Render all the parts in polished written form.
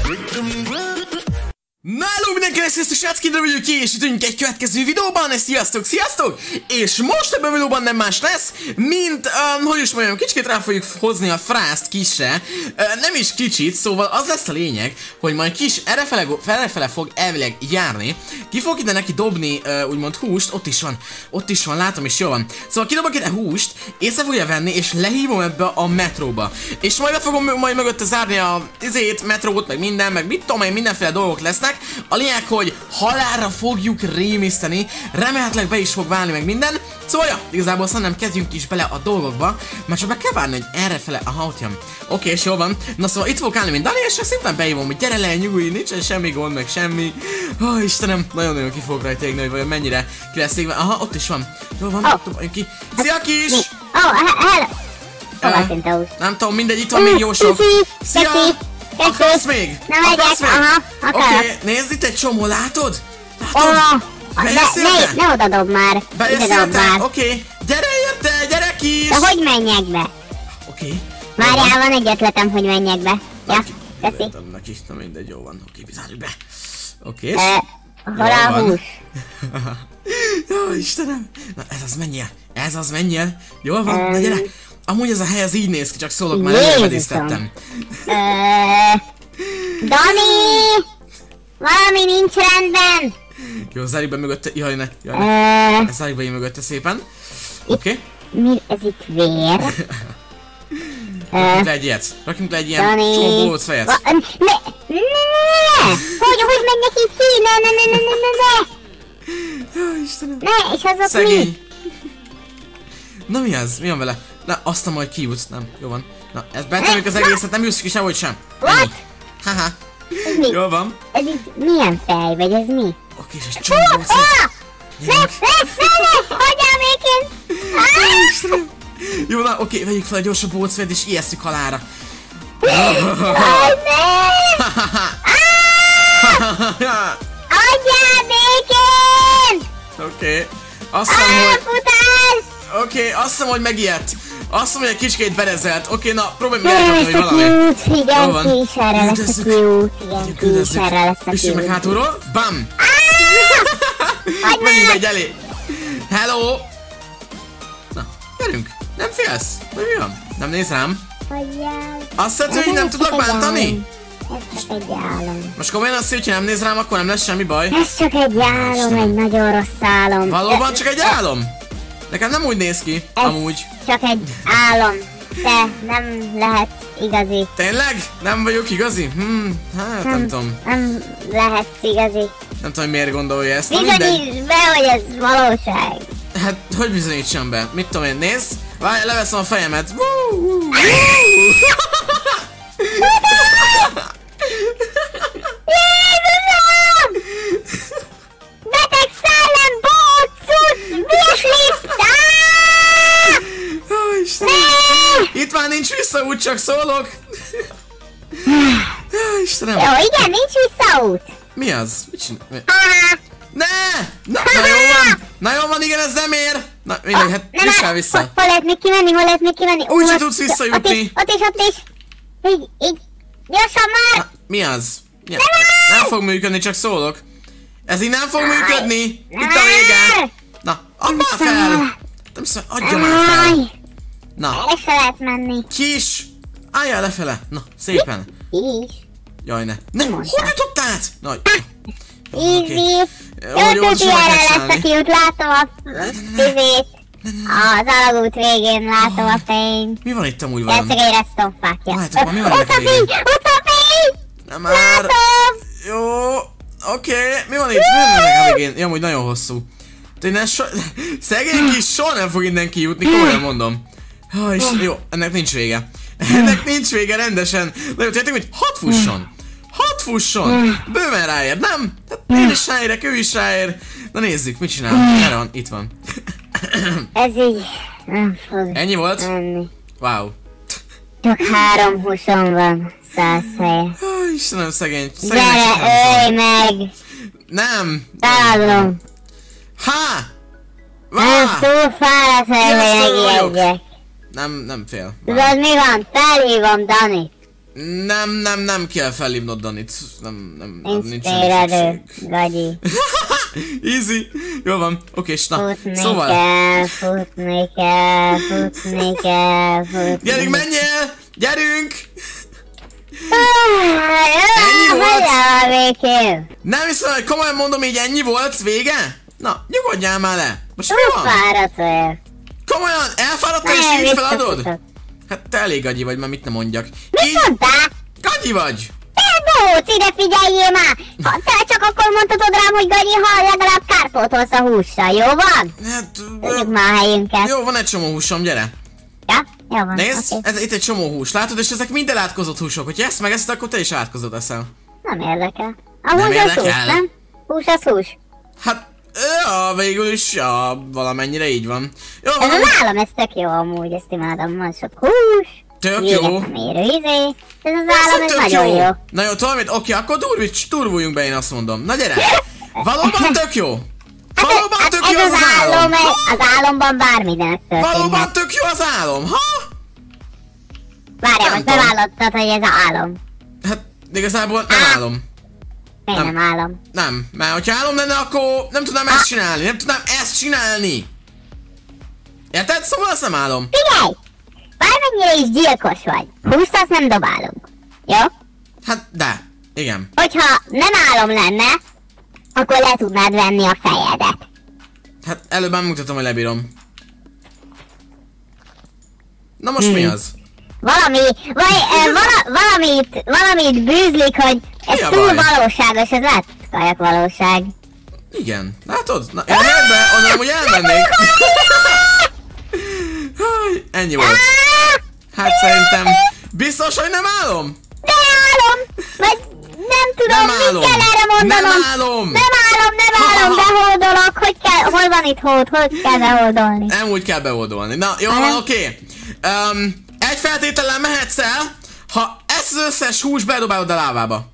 Nálunk mindenkinek sziasztok, srácok, de vagyok ki, és itt vagyunk egy következő videóban, sziasztok, sziasztok! És most ebben a videóban nem más lesz, mint, hogy is mondjam, kicsit rá fogjuk hozni a frászt kisre, nem is kicsit, szóval az lesz a lényeg, hogy majd kis errefele fog elvileg járni, ki fog ide neki dobni, úgymond húst, ott is van, látom, és jó van. Szóval kidobok ide húst, észre fogja venni, és lehívom ebbe a metróba. És majd be fogom majd mögötte zárni a metrót, meg minden, meg mit tudom én, mindenféle dolgok lesznek. A lényeg, hogy halálra fogjuk rémiszteni, remélhetőleg be is fog válni meg minden. Szóval ja, igazából szerintem kezdjünk is bele a dolgokba, mert csak be kell várni, hogy errefele, aha, ott jön. Oké, és jól van. Na szóval itt fogok állni, mint Dani, és szépen beívom, hogy gyere le, nyugodj, nincsen semmi gond, meg semmi. Ó, Istenem, nagyon-nagyon ki fogok rajta égni, hogy vajon mennyire ki lesz égve. Aha, ott is van. Jó van, dobjunk ki. Szia kis! Nem tudom, mindegy, itt van még jó sok. Szia! Akarsz még? Nem megyek, aha, akarok. Oké, nézd, itt egy csomó, látod? Ne oda dob már. Bejeszéltem? Oké, gyere érte, gyere kis! De hogy menjek be? Oké. Várjál, van egy ötletem, hogy menjek be. Ja, köszi. Neki, na mindegy, jó van, oké, bizárjuk be. Oké, és... Hol a hús? Jó, Istenem! Na ez az menjél, jól van, na gyere! Amúgy ez a hely az így néz ki, csak szólok, már előbedisztettem. Dani! Valami nincs rendben! Jó, zárjuk be mögötte, jaj ne. Zárjuk be így mögötte szépen. Oké. Mi ez itt vér? Rakjunk le egy ilyet. Rakjunk le egy ilyen csomó bólóc fejet. Ne! Hogy menjek így ki? Ne! Jó, Istenem. Ne, és azok szegény. Na mi az? Mi van vele? Na, azt majd kijutsz, nem, jó van. Na, ezt betemjük az egészet, nem jussz ki sehogy sem. What? Haha. Jó van. Ez itt milyen fej, vagy ez mi? Oké, és egy csomó bólóc fejet. Ne! Hagyjál még én! Jó, na, oké, vegyük fel a gyorsabb bólcfejet és ijesszük halára. Hagyjál még én! Oké. Azt hiszem, hogy megijedt. Azt hiszem, hogy egy kicsikét berezelt. Oké, na, próbálj meg elkapni valami. Igen, ki is erre lesz a kiút. Igen, ki is erre lesz a kiút. Üssük meg hátulról. Bam! Menjünk egy elé. Hello! Na, gyerünk. Nem félsz? Vagy mi van? Nem néz rám? Azt hiszed, hogy nem tudok bántani? Ez csak egy álom. Most komolyan azt hiszed, hogy nem néz rám, akkor nem lesz semmi baj? Ez csak egy álom, egy nagyon rossz álom. Valóban csak egy álom? Nekem nem úgy néz ki, amúgy. Csak egy álom, de nem lehet igazi. Tényleg? Nem vagyok igazi? Hát nem tudom. Nem lehet igazi. Nem tudom, hogy miért gondolja ezt. Bizonyítsd be, hogy ez valóság. Hát, hogy bizonyítsam be? Mit tudom én, nézd? Várj, leveszem a fejemet. Jézusom! Beteg szellem, bóc, cucc, virslit! Itt már nincs visszaút, csak szólok. Istenem. Jó, igen, nincs visszaút. Mi az? Mit csinál? Ne! Na jó van, igen, ez nem ér. Na, mindegy, hát vissál vissza. Hol lehet még kimenni, Úgy se tudsz visszajutni. Ott is. Így. Gyorsan már! Mi az? Nem fog működni, csak szólok. Ez így nem fog működni. Itt a vége. Na, add már fel. Nem szól, adja már fel. Na. Lefe lehet menni. Kis. Álljál lefele. Na, szépen. Kis. Jaj, ne. Nem, hogy jutottál át? Nagy. Easy. Jó, tudjára lesz a kiút, látom a tüzét. Az alagút végén látom a fényt. Mi van itt amúgy valami? Ez csak egy redstone-fákja. Várjátok, mi van ennek a végén? Ott a fény! Nem már. Látom! Jó. Oké. Mi van itt? Mi van ennek a végén? Ja, amúgy nagyon hosszú. Szegény kis soha nem fog innen kijutni, komolyan mondom. Jó, ennek nincs vége. Ennek nincs vége rendesen. Na jó, tényleg, hogy 6 fusson. 6 fusson. Bőven ráér, nem? Én is ráérek, ő is ráér. Na nézzük, mit csinál. Erre van, itt van. Ez így nem fog. Ennyi volt? Menni. Wow. Csak 3 húsom van 100 helyen. Istenem, szegény. Gyere, ölj meg! Nem. Találom. Nem túl fáradt, hogy megijedjek. Nem fél. Tudod mi van? Felhívom Danit. Nem kell felhívnod Danit. Nincs téredő, gagyi. Easy. Jó van. Oké, na. Szóval. Futni kell. Gyerünk, menjél! Gyerünk! Ennyi volt? Nem hiszem, hogy komolyan mondom, így ennyi volt, vége? Na, nyugodjál már le! Most mi van? Fáradt vagyok. Komolyan? Elfáradtál és így feladod? Hát te elég gagyi vagy, már mit ne mondjak. Mit mondtál? Gagyi vagy! Te bóc, ide figyeljél már! Ha te csak akkor mondhatod rám, hogy gagyi, ha legalább kárpótolsz a hússal, jó van? Hát... Tudjuk már a helyünket. Jó, van egy csomó húsom, gyere! Ja? Jó van, nézd, okay. Ez itt egy csomó hús, látod? És ezek mind elátkozott húsok. Hogyha ezt meg ezt, akkor te is átkozott eszel. Nem érdekel. A hús az hús, nem? Hús az hús. Hát... Ja, végül is, ja, valamennyire így van. Jó, ez az állam, ez tök jó amúgy, ezt imádom, van sok hús. Tök jó. Ez az állam, ez nagyon jó. Na jó, tudom mit? Oké, akkor durvuljunk be, én azt mondom. Na gyere! Valóban tök jó! Valóban tök jó az álom! Az álomban bárminek történhet. Valóban tök jó az álom, ha? Várjál, most bevállattad, hogy ez álom. Hát, igazából nem álom. Miért nem álom? Nem, mert hogyha álom lenne, akkor nem tudnám ezt csinálni, nem tudnám ezt csinálni. Érted? Szóval azt nem álom. Figyelj! Bármennyire is gyilkos vagy, húst azt nem dobálunk. Jó? Hát, de. Igen. Hogyha nem álom lenne, akkor le tudnád venni a fejedet. Hát előbb már mutatom, hogy lebírom. Na most mi az? Valamit bűzlik, hogy ez túl valóságos, ez lehet kajak valóság. Igen, látod? Na, én a helyetben onnan úgy elmennék. Ennyi volt. Hát szerintem... Biztos, hogy nem álom? De álom! Vagy nem tudom, mit kell erre mondanom. Nem álom! Nem álom, behódolok. Hogy kell, hol van itt hód? Hogy kell behódolni? Nem úgy kell behódolni. Na, jó van, oké. Egy feltétellel mehetsz el, ha ezt az összes hús bedobálod a lávába.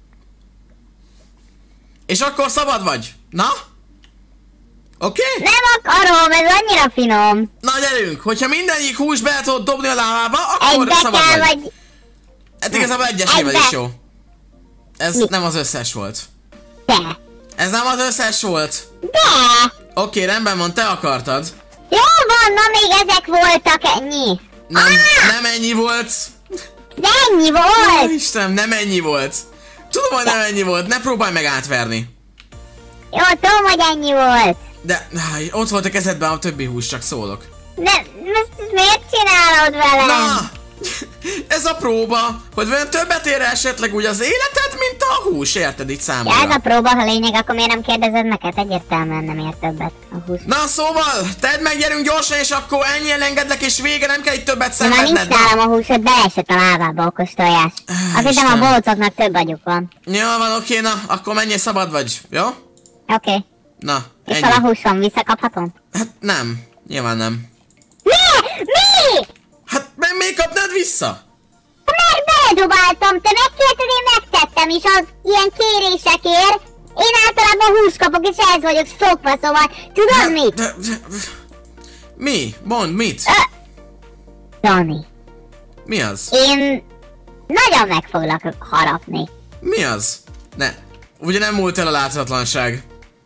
És akkor szabad vagy. Na? Oké? Nem akarom, ez annyira finom. Na gyerünk, hogyha mindegyik hús be tudod dobni a lávába, akkor szabad vagy. Hát igazából egyesével is jó. Ez nem az összes volt. De. Ez nem az összes volt. De. Oké, rendben van, te akartad. Jó van, na még ezek voltak, ennyi. Nem ennyi volt. De ennyi volt. Ó, Istenem, nem ennyi volt. Tudom, hogy nem ennyi volt, ne próbálj meg átverni. Jó, tudom, hogy ennyi volt. De ott volt a kezedben a többi hús, csak szólok. De ezt miért csinálod velem? Na! Ez a próba, hogy olyan többet ér esetleg úgy az életed, mint a hús, érted itt számomra? Ja, ez a próba, ha lényeg, akkor miért nem kérdezed neked? Egyértelműen nem ér többet a hús. Na szóval, tedd meg, gyerünk gyorsan, és akkor ennyien engedlek, és vége, nem kell itt többet szenvedned. Már nincs nálam a hús, hogy beleesett a lábába, okos tojás. Azt hiszem a bócoknak több agyuk van. Jó van, oké, na, akkor menjél, szabad vagy, jó? Oké. Na, és ennyi. És a húsom visszakaphatom? Hát nem, nyilván nem. Mi? Hát miért kapnád vissza? Mert beledobáltam, te megkérted, én megtettem, és az ilyen kérésekért én általában húst kapok, és ez vagyok szokva, szóval tudod mit? Mi? Mondd, mit? Dani. Mi az? Én nagyon meg foglak harapni. Mi az? Ne, ugye nem múlt el a láthatatlanság?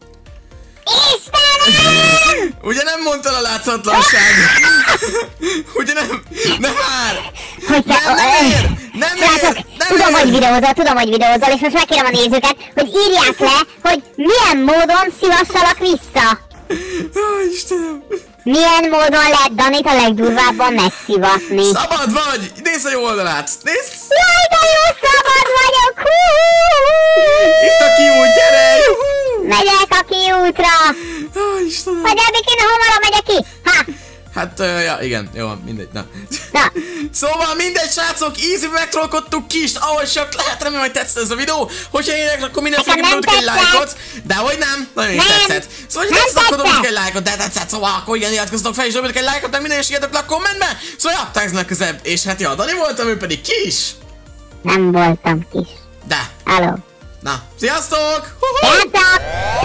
Istenem! Ugye nem mondtad a láthatatlanság? Ugye nem? Nem már! Nem ér! Tudom, hogy videózol, és most megkérem a nézőket, hogy írják le, hogy milyen módon szívassalak vissza. Istenem! Milyen módon lehet Danit a legdurvábban megszivatni? Szabad vagy! Nézd a jó oldalát! Nézd! Jaj, de jó, szabad vagyok! Itt a kiút, gyere! Megyek a kiútra! Istenem! Vagy eddig én hamarabb megyek ki? Ha! Hát, ja, igen, jó, mindegy, na. Na. Szóval mindegy, srácok, easy megtrollkodtuk Kist, ahogy csak lehet, remélem, hogy tetszett ez a videó. Hogyha ének, akkor mindenféleképpen tudok egy lájkot. De hogy nem, nagyon tetszett. Szóval, hogy tetszett, akkor dobjatok egy lájkot, de tetszett, szóval akkor igen, iratkozzatok fel és dobjatok egy lájkot, meg minden is írjatok le a kommentbe. Szóval ja, találkozunk legközelebb, és hát ja, Dani voltam, ő pedig Kis. Nem voltam Kis. De. Hello. Na, sziasztok! Sziasztok!